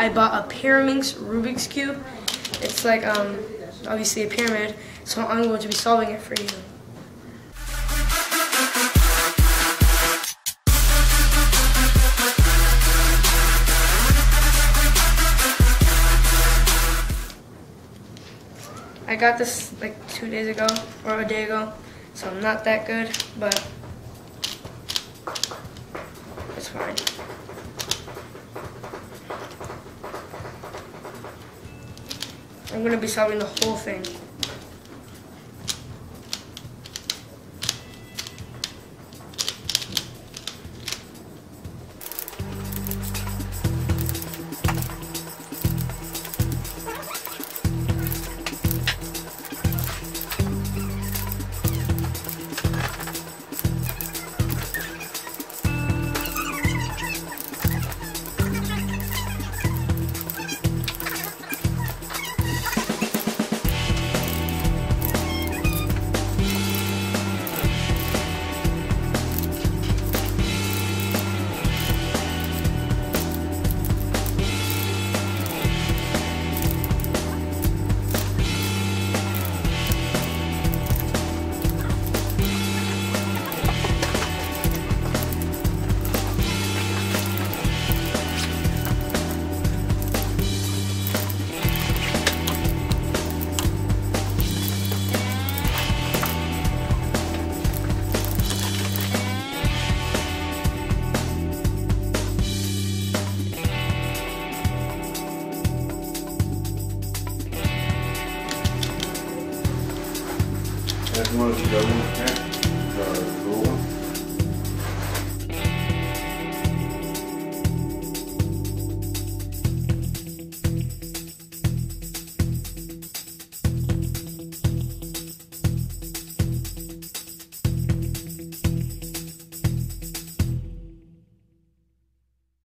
I bought a Pyraminx Rubik's Cube. It's like, obviously a pyramid, so I'm going to be solving it for you. I got this like 2 days ago, or a day ago, so I'm not that good, but it's fine. I'm going to be solving the whole thing. That's one of the